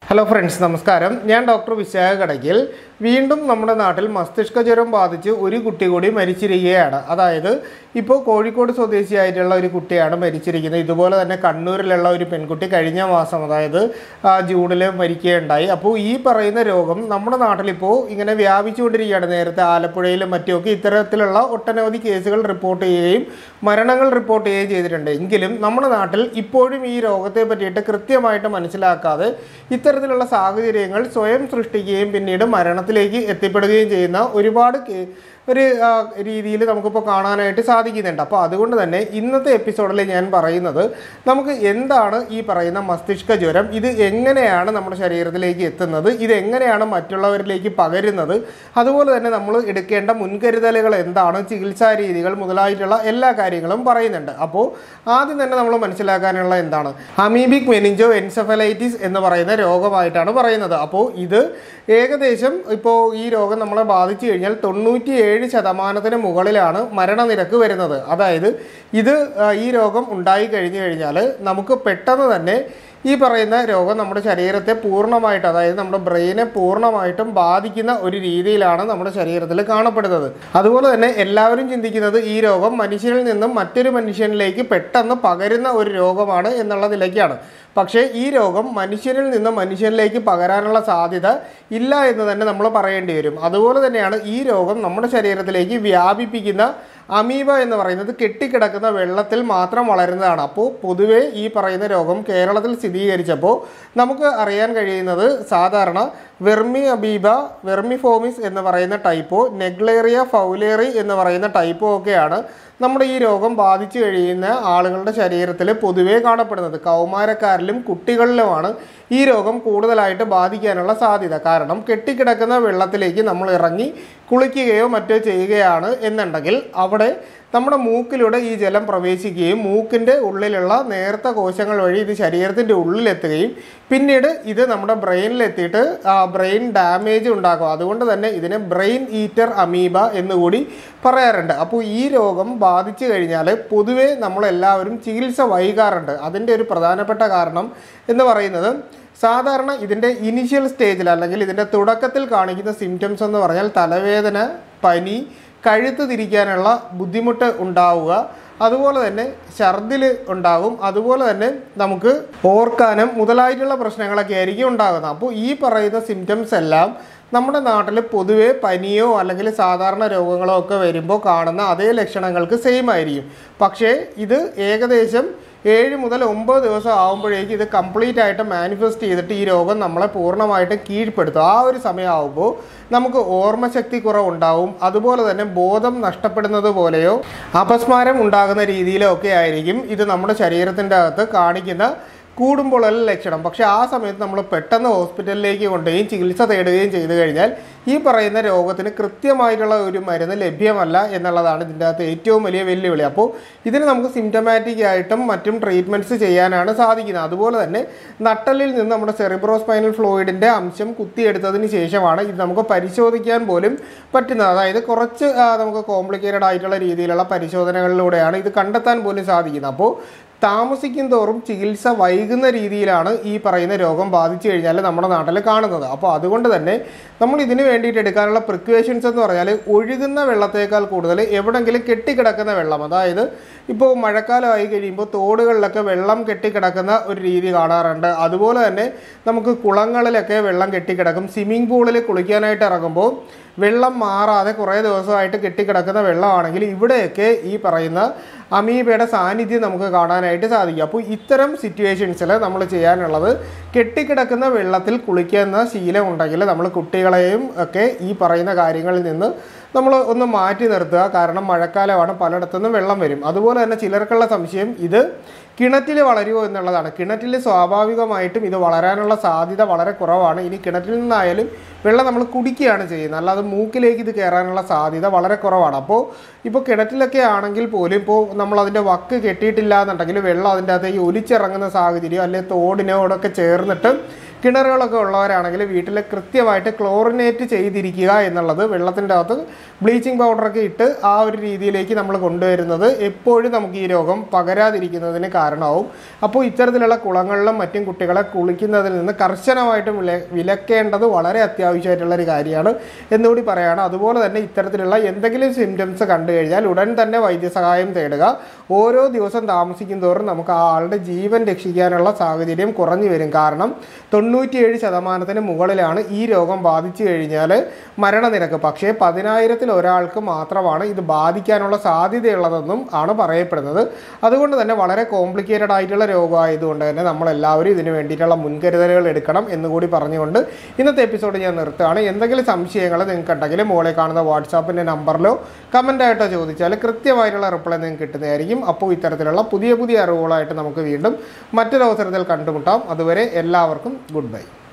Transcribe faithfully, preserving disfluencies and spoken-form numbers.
Hello friends, നമസ്കാരം. ഞാൻ doctor Vishakha Kadakkal. വീണ്ടും നമ്മുടെ നാട്ടിൽ മസ്തിഷ്ക ജ്വരം ബാധിച്ച് ഒരു കുട്ടി കൂടി മരിച്ചിരിക്കുകയാണ്. അതായത് ഇപ്പോൾ കോഴിക്കോട് സ്വദേശിയായിട്ടുള്ള ഒരു കുട്ടിയാണ് മരിച്ചിരിക്കുന്നത്. ഇതുപോലെ തന്നെ കണ്ണൂരിലുള്ള ഒരു പെൺകുട്ടി കഴിഞ്ഞ മാസം, അതായത് ജൂണിൽ മരിക്കുകയുണ്ടായി. അപ്പോൾ ഈ പറയുന്ന രോഗം നമ്മുടെ നാട്ടിലിപ്പോൾ ഇങ്ങനെ വ്യാപിച്ചുകൊണ്ടിരിക്കുകയാണ്. നേരത്തെ ആലപ്പുഴയിലും മറ്റുമൊക്കെ ഇത്തരത്തിലുള്ള ഒട്ടനവധി കേസുകൾ റിപ്പോർട്ട് ചെയ്യുകയും മരണങ്ങൾ റിപ്പോർട്ട് ചെയ്യുകയും ചെയ്തിട്ടുണ്ട്. എങ്കിലും നമ്മുടെ നാട്ടിൽ ഇപ്പോഴും ഈ രോഗത്തെ പറ്റിയിട്ട് കൃത്യമായിട്ട് മനസ്സിലാക്കാതെ ഇത്തരത്തിലുള്ള സാഹചര്യങ്ങൾ സ്വയം സൃഷ്ടിക്കുകയും പിന്നീട് മരണത്തിലേക്ക് എത്തിപ്പെടുകയും ചെയ്യുന്ന ഒരുപാട് ഒരു രീതിയിൽ നമുക്കിപ്പോൾ കാണാനായിട്ട് സാധിക്കുന്നുണ്ട്. അപ്പോൾ അതുകൊണ്ട് തന്നെ ഇന്നത്തെ എപ്പിസോഡിൽ ഞാൻ പറയുന്നത് നമുക്ക് എന്താണ് ഈ പറയുന്ന മസ്തിഷ്ക ജ്വരം, ഇത് എങ്ങനെയാണ് നമ്മുടെ ശരീരത്തിലേക്ക് എത്തുന്നത്, ഇത് എങ്ങനെയാണ് മറ്റുള്ളവരിലേക്ക് പകരുന്നത്, അതുപോലെ തന്നെ നമ്മൾ എടുക്കേണ്ട മുൻകരുതലുകൾ എന്താണ്, ചികിത്സാ രീതികൾ മുതലായിട്ടുള്ള എല്ലാ കാര്യങ്ങളും പറയുന്നുണ്ട്. അപ്പോൾ ആദ്യം തന്നെ നമ്മൾ മനസ്സിലാക്കാനുള്ള എന്താണ് അമീബിക് മെനിഞ്ചോ എൻസെഫലൈറ്റിസ് എന്ന് പറയുന്ന രോഗമായിട്ടാണ് പറയുന്നത്. അപ്പോൾ ഇത് ഏകദേശം ഇപ്പോൾ ഈ രോഗം നമ്മളെ ബാധിച്ചു കഴിഞ്ഞാൽ തൊണ്ണൂറ്റി ഏഴ് ശതമാനത്തിന് മുകളിലാണ് മരണനിരക്ക് വരുന്നത്. അതായത് ഇത് ഈ രോഗം ഉണ്ടായി കഴിഞ്ഞു കഴിഞ്ഞാൽ നമുക്ക് പെട്ടെന്ന് തന്നെ ഈ പറയുന്ന രോഗം നമ്മുടെ ശരീരത്തെ പൂർണ്ണമായിട്ട്, അതായത് നമ്മുടെ ബ്രെയിനെ പൂർണ്ണമായിട്ടും ബാധിക്കുന്ന ഒരു രീതിയിലാണ് നമ്മുടെ ശരീരത്തിൽ കാണപ്പെടുന്നത്. അതുപോലെ തന്നെ എല്ലാവരും ചിന്തിക്കുന്നത് ഈ രോഗം മനുഷ്യനിൽ നിന്നും മറ്റൊരു മനുഷ്യനിലേക്ക് പെട്ടെന്ന് പകരുന്ന ഒരു രോഗമാണ് എന്നുള്ള നിലയ്ക്കാണ്. പക്ഷേ ഈ രോഗം മനുഷ്യനിൽ നിന്ന് മനുഷ്യനിലേക്ക് പകരാനുള്ള സാധ്യത ഇല്ല എന്ന് തന്നെ നമ്മൾ പറയേണ്ടി വരും. അതുപോലെ തന്നെയാണ് ഈ രോഗം നമ്മുടെ ശരീരത്തിലേക്ക് വ്യാപിപ്പിക്കുന്ന അമീബ എന്ന് പറയുന്നത് കെട്ടിക്കിടക്കുന്ന വെള്ളത്തിൽ മാത്രം വളരുന്നതാണ്. അപ്പോൾ പൊതുവേ ഈ പറയുന്ന രോഗം കേരളത്തിൽ സ്ഥിരീകരിച്ചപ്പോൾ നമുക്ക് അറിയാൻ കഴിയുന്നത് സാധാരണ വെർമി അമീബ, വെർമിഫോമിസ് എന്ന് പറയുന്ന ടൈപ്പോ, നെഗ്ലേറിയ ഫൗലേറി എന്ന് പറയുന്ന ടൈപ്പോ ഒക്കെയാണ് നമ്മുടെ ഈ രോഗം ബാധിച്ചു കഴിയുന്ന ആളുകളുടെ ശരീരത്തിൽ പൊതുവേ കാണപ്പെടുന്നത്. കൗമാരക്കാരിലും കുട്ടികളിലുമാണ് ഈ രോഗം കൂടുതലായിട്ട് ബാധിക്കാനുള്ള സാധ്യത. കാരണം കെട്ടിക്കിടക്കുന്ന വെള്ളത്തിലേക്ക് നമ്മൾ ഇറങ്ങി കുളിക്കുകയോ മറ്റോ ചെയ്യുകയാണ് എന്നുണ്ടെങ്കിൽ അവിടെ നമ്മുടെ മൂക്കിലൂടെ ഈ ജലം പ്രവേശിക്കുകയും മൂക്കിൻ്റെ ഉള്ളിലുള്ള നേർത്ത കോശങ്ങൾ വഴി ഇത് ശരീരത്തിൻ്റെ ഉള്ളിലെത്തുകയും പിന്നീട് ഇത് നമ്മുടെ ബ്രെയിനിലെത്തിയിട്ട് ബ്രെയിൻ ഡാമേജ് ഉണ്ടാക്കും. അതുകൊണ്ട് തന്നെ ഇതിനെ ബ്രെയിൻ ഈറ്റർ അമീബ എന്നുകൂടി പറയാറുണ്ട്. അപ്പോൾ ഈ രോഗം ബാധിച്ചു കഴിഞ്ഞാൽ പൊതുവേ നമ്മളെല്ലാവരും ചികിത്സ വൈകാറുണ്ട്. അതിൻ്റെ ഒരു പ്രധാനപ്പെട്ട കാരണം എന്ന് പറയുന്നത് സാധാരണ ഇതിൻ്റെ ഇനിഷ്യൽ സ്റ്റേജിൽ അല്ലെങ്കിൽ ഇതിൻ്റെ തുടക്കത്തിൽ കാണിക്കുന്ന സിംറ്റംസ് എന്ന് പറഞ്ഞാൽ തലവേദന, പനി, കഴുത്ത് തിരിക്കാനുള്ള ബുദ്ധിമുട്ട് ഉണ്ടാവുക, അതുപോലെ തന്നെ ഛർദിൽ ഉണ്ടാകും, അതുപോലെ തന്നെ നമുക്ക് ഓർക്കാനം മുതലായിട്ടുള്ള പ്രശ്നങ്ങളൊക്കെ ആയിരിക്കും ഉണ്ടാകുന്നത്. അപ്പോൾ ഈ പറയുന്ന സിംറ്റംസ് എല്ലാം നമ്മുടെ നാട്ടിൽ പൊതുവേ പനിയോ അല്ലെങ്കിൽ സാധാരണ രോഗങ്ങളോ ഒക്കെ വരുമ്പോൾ കാണുന്ന അതേ ലക്ഷണങ്ങൾക്ക് സെയിം ആയിരിക്കും. പക്ഷേ ഇത് ഏകദേശം ഏഴ് മുതൽ ഒമ്പത് ദിവസം ആകുമ്പോഴേക്കും ഇത് കംപ്ലീറ്റ് ആയിട്ട് മാനിഫെസ്റ്റ് ചെയ്തിട്ട് ഈ രോഗം നമ്മളെ പൂർണ്ണമായിട്ടും കീഴ്പ്പെടുത്തും. ആ ഒരു സമയമാകുമ്പോൾ നമുക്ക് ഓർമ്മശക്തി കുറവുണ്ടാവും, അതുപോലെ തന്നെ ബോധം നഷ്ടപ്പെടുന്നത് പോലെയോ അപസ്മാരം ഉണ്ടാകുന്ന രീതിയിലോ ഒക്കെ ആയിരിക്കും ഇത് നമ്മുടെ ശരീരത്തിൻ്റെ അകത്ത് കാണിക്കുന്ന കൂടുമ്പോഴുള്ള ലക്ഷണം. പക്ഷേ ആ സമയത്ത് നമ്മൾ പെട്ടെന്ന് ഹോസ്പിറ്റലിലേക്ക് കൊണ്ടുപോയി ചികിത്സ തേടുകയും ചെയ്തു കഴിഞ്ഞാൽ ഈ പറയുന്ന രോഗത്തിന് കൃത്യമായിട്ടുള്ള ഒരു മരുന്ന് ലഭ്യമല്ല എന്നുള്ളതാണ് ഇതിൻ്റെ അകത്ത് ഏറ്റവും വലിയ വെല്ലുവിളി. അപ്പോൾ ഇതിന് നമുക്ക് സിംറ്റമാറ്റിക് ആയിട്ടും മറ്റും ട്രീറ്റ്മെൻറ്റ്സ് ചെയ്യാനാണ് സാധിക്കുന്നത്. അതുപോലെ തന്നെ നട്ടലിൽ നിന്ന് നമ്മുടെ സെറിബ്രോസ്പൈനൽ ഫ്ലൂയിഡിൻ്റെ അംശം കുത്തിയെടുത്തതിന് ശേഷമാണ് ഇത് നമുക്ക് പരിശോധിക്കാൻ പോലും പറ്റുന്നത്. അതായത് കുറച്ച് നമുക്ക് കോംപ്ലിക്കേറ്റഡ് ആയിട്ടുള്ള രീതിയിലുള്ള പരിശോധനകളിലൂടെയാണ് ഇത് കണ്ടെത്താൻ പോലും സാധിക്കുന്നത്. അപ്പോൾ താമസിക്കും തോറും ചികിത്സ വൈകുന്ന രീതിയിലാണ് ഈ പറയുന്ന രോഗം ബാധിച്ചു കഴിഞ്ഞാൽ നമ്മുടെ നാട്ടിൽ കാണുന്നത്. അപ്പോൾ അതുകൊണ്ട് തന്നെ നമ്മൾ ഇതിന് വേണ്ടിയിട്ട് എടുക്കാനുള്ള പ്രിക്വേഷൻസ് എന്ന് പറഞ്ഞാൽ ഒഴുകുന്ന വെള്ളത്തേക്കാൾ കൂടുതൽ എവിടെയെങ്കിലും കെട്ടിക്കിടക്കുന്ന വെള്ളം, അതായത് ഇപ്പോൾ മഴക്കാലമായി കഴിയുമ്പോൾ തോടുകളിലൊക്കെ വെള്ളം കെട്ടിക്കിടക്കുന്ന ഒരു രീതി കാണാറുണ്ട്. അതുപോലെ തന്നെ നമുക്ക് കുളങ്ങളിലൊക്കെ വെള്ളം കെട്ടിക്കിടക്കും. സ്വിമ്മിംഗ് പൂളിൽ കുളിക്കാനായിട്ട് ഇറങ്ങുമ്പോൾ വെള്ളം മാറാതെ കുറേ ദിവസമായിട്ട് കെട്ടിക്കിടക്കുന്ന വെള്ളമാണെങ്കിൽ ഇവിടെയൊക്കെ ഈ പറയുന്ന അമീബയുടെ സാന്നിധ്യം നമുക്ക് കാണാനായിട്ട് സാധിക്കും. അപ്പോൾ ഇത്തരം സിറ്റുവേഷൻസിൽ നമ്മൾ ചെയ്യാനുള്ളത് കെട്ടിക്കിടക്കുന്ന വെള്ളത്തിൽ കുളിക്കുന്ന ശീലം ഉണ്ടെങ്കിൽ നമ്മൾ കുട്ടികളെയും ഒക്കെ ഈ പറയുന്ന കാര്യങ്ങളിൽ നിന്ന് നമ്മൾ ഒന്ന് മാറ്റി നിർത്തുക. കാരണം മഴക്കാലമാണ്, പലയിടത്തുനിന്നും വെള്ളം വരും. അതുപോലെ തന്നെ ചിലർക്കുള്ള സംശയം ഇത് കിണറ്റിൽ വളരുമോ എന്നുള്ളതാണ്. കിണറ്റിൽ സ്വാഭാവികമായിട്ടും ഇത് വളരാനുള്ള സാധ്യത വളരെ കുറവാണ്. ഇനി കിണറ്റിൽ നിന്നായാലും വെള്ളം നമ്മൾ കുടിക്കുകയാണ് ചെയ്യുന്നത്, അല്ലാതെ മൂക്കിലേക്ക് ഇത് കയറാനുള്ള സാധ്യത വളരെ കുറവാണ്. അപ്പോൾ ഇപ്പോൾ കിണറ്റിലൊക്കെ ആണെങ്കിൽ പോലും ഇപ്പോൾ നമ്മൾ അതിൻ്റെ വക്ക് കെട്ടിയിട്ടില്ല എന്നുണ്ടെങ്കിൽ വെള്ളം അതിൻ്റെ അകത്തേക്ക് ഒലിച്ചിറങ്ങുന്ന സാഹചര്യം അല്ലെങ്കിൽ തോടിനോടൊക്കെ ചേർന്നിട്ട് കിണറുകളൊക്കെ ഉള്ളവരാണെങ്കിൽ വീട്ടിൽ കൃത്യമായിട്ട് ക്ലോറിനേറ്റ് ചെയ്തിരിക്കുക എന്നുള്ളത്, വെള്ളത്തിൻ്റെ അകത്ത് ബ്ലീച്ചിങ് പൗഡറൊക്കെ ഇട്ട് ആ ഒരു രീതിയിലേക്ക് നമ്മൾ കൊണ്ടുവരുന്നത് എപ്പോഴും നമുക്ക് ഈ രോഗം പകരാതിരിക്കുന്നതിന് കാരണമാവും. അപ്പോൾ ഇത്തരത്തിലുള്ള കുളങ്ങളിലും മറ്റും കുട്ടികളെ കുളിക്കുന്നതിൽ നിന്ന് കർശനമായിട്ടും വില വിലക്കേണ്ടത് വളരെ അത്യാവശ്യമായിട്ടുള്ളൊരു കാര്യമാണ് എന്നുകൂടി പറയുകയാണ്. അതുപോലെ തന്നെ ഇത്തരത്തിലുള്ള എന്തെങ്കിലും സിംറ്റംസ് കണ്ടു കഴിഞ്ഞാൽ ഉടൻ തന്നെ വൈദ്യസഹായം തേടുക. ഓരോ ദിവസം താമസിക്കും തോറും നമുക്ക് ആ ആളുടെ ജീവൻ രക്ഷിക്കാനുള്ള സാഹചര്യം കുറഞ്ഞു വരും. കാരണം തൊണ്ണൂറ്റിയേഴ് ശതമാനത്തിന് മുകളിലാണ് ഈ രോഗം ബാധിച്ചു കഴിഞ്ഞാൽ മരണനിരക്ക്. പക്ഷേ പതിനായിരത്തിൽ ഒരാൾക്ക് മാത്രമാണ് ഇത് ബാധിക്കാനുള്ള സാധ്യതയുള്ളതെന്നും ആണ് പറയപ്പെടുന്നത്. അതുകൊണ്ട് തന്നെ വളരെ കോംപ്ലിക്കേറ്റഡ് ആയിട്ടുള്ള രോഗമായതുകൊണ്ട് തന്നെ നമ്മളെല്ലാവരും ഇതിന് വേണ്ടിയിട്ടുള്ള മുൻകരുതലുകൾ എടുക്കണം എന്നുകൂടി പറഞ്ഞുകൊണ്ട് ഇന്നത്തെ എപ്പിസോഡ് ഞാൻ നിർത്തുകയാണ്. എന്തെങ്കിലും സംശയങ്ങൾ നിങ്ങൾക്ക് ഉണ്ടെങ്കിൽ മുകളിൽ കാണുന്ന വാട്സാപ്പിൻ്റെ നമ്പറിലോ കമൻ്റായിട്ടോ ചോദിച്ചാൽ കൃത്യമായിട്ടുള്ള റിപ്ലൈ നിങ്ങൾക്ക് കിട്ടുന്നതായിരിക്കും. അപ്പോൾ ഇത്തരത്തിലുള്ള പുതിയ പുതിയ അറിവുകളായിട്ട് നമുക്ക് വീണ്ടും മറ്റൊരവസരത്തിൽ കണ്ടുമുട്ടാം. അതുവരെ എല്ലാവർക്കും ഗുഡ് ബൈ.